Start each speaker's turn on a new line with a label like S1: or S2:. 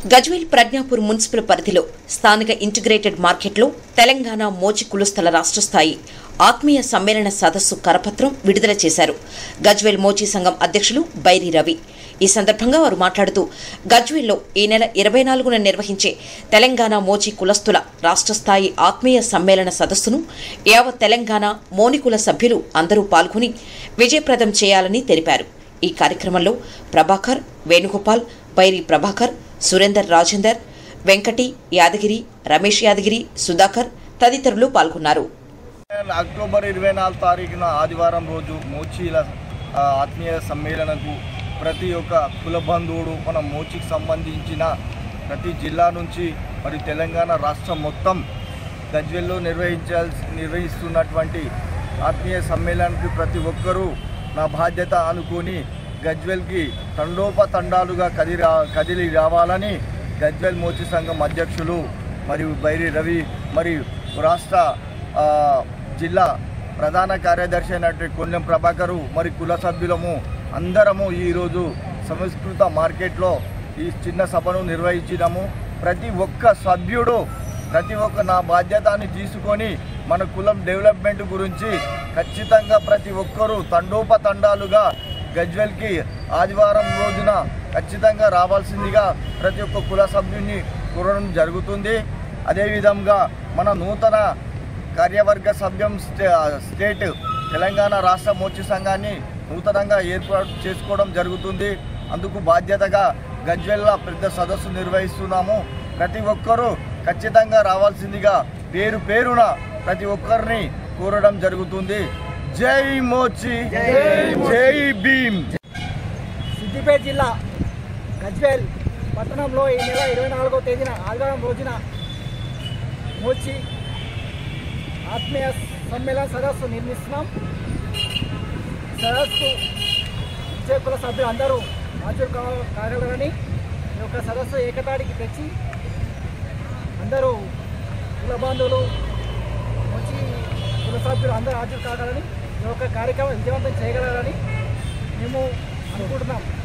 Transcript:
S1: Gajwel Pragnapur municipal పరిధిలో స్థానిక integrated మార్కెట్లో తెలంగాణ మోచి కులస్థల రాష్ట్ర స్థాయి ఆత్మీయ సమ్మేళన సదస్సు కరపత్రం విడుదల చేశారు గజ్వేల్ మోచి సంఘం అధ్యక్షులు బైరి రవి. ఈ సందర్భంగా వారు మాట్లాడుతూ గజ్వేల్లో ఈ నెల 24న నిర్వహించే తెలంగాణ మోచి కులస్థుల రాష్ట్ర స్థాయి ఆత్మీయ సమ్మేళన సదస్సును యావత్ తెలంగాణ మోనికుల సభ్యులు అందరూ పాల్గొని విజయప్రదం చేయాలని తెలిపారు. ఈ కార్యక్రమంలో ప్రభాకర్, వేణుగోపాల్, బైరి ప్రభాకర్, సురేందర్, రాజేందర్, వెంకటి, యాదగిరి, రమేష్ యాదగిరి, సుధాకర్ తదితరులు పాల్గొన్నారు.
S2: అక్టోబర్ 24 తారీఖున ఆదివారం రోజు మోచీల ఆత్మీయ సమ్మేళనకు ప్రతి ఒక్క కుల బంధువుడు మన మోచికి సంబంధించిన ప్రతి జిల్లా నుంచి మరి తెలంగాణ రాష్ట్రం మొత్తం గజ్వేల్లో నిర్వహిస్తున్నటువంటి ఆత్మీయ సమ్మేళనానికి ప్రతి ఒక్కరూ నా బాధ్యత అనుకుని గజ్వేల్కి తండోపతండాలుగా కదిలి రావాలని గజ్వేల్ మోచి సంఘం అధ్యక్షులు మరియు బైరి రవి మరియు రాష్ట్ర జిల్లా ప్రధాన కార్యదర్శి అయినటువంటి కొల్లెం ప్రభాకరు మరి కుల సభ్యులము అందరము ఈరోజు సంస్కృత మార్కెట్లో ఈ చిన్న సభను నిర్వహించినాము. ప్రతి ఒక్క సభ్యుడు ప్రతి ఒక్క నా బాధ్యతని తీసుకొని మన కులం డెవలప్మెంట్ గురించి ఖచ్చితంగా ప్రతి ఒక్కరూ తండోపతండాలుగా గజ్వేల్కి ఆదివారం రోజున ఖచ్చితంగా రావాల్సిందిగా ప్రతి ఒక్క కుల సభ్యుని కోరడం జరుగుతుంది. అదేవిధంగా మన నూతన కార్యవర్గ సభ్యం స్టేట్ తెలంగాణ రాష్ట్ర మోచి సంఘాన్ని నూతనంగా ఏర్పాటు చేసుకోవడం జరుగుతుంది. అందుకు బాధ్యతగా గజ్వేల్లో పెద్ద సదస్సు నిర్వహిస్తున్నాము. ప్రతి ఒక్కరూ ఖచ్చితంగా రావాల్సిందిగా పేరు పేరున ప్రతి ఒక్కరిని కోరడం జరుగుతుంది. జై మోచి, జై భీమ్.
S3: సిద్దిపేట జిల్లా గజ్వేల్ పట్టణంలో ఈ నెల 24వ తేదీన ఆదివారం రోజున మోచి ఆత్మీయ సమ్మేళన సదస్సు నిర్మిస్తున్నాం. సదస్సు ఇచ్చే కుల సభ్యులు అందరూ హాజరు కాగలరని ఈ యొక్క సదస్సు ఏకతాటికి తెచ్చి అందరూ కుల బంధువులు వచ్చి కుల సభ్యులు అందరూ హాజరు కాగలని ఈ యొక్క కార్యక్రమం విజయవంతం చేయగలరని మేము అనుకుంటున్నాం.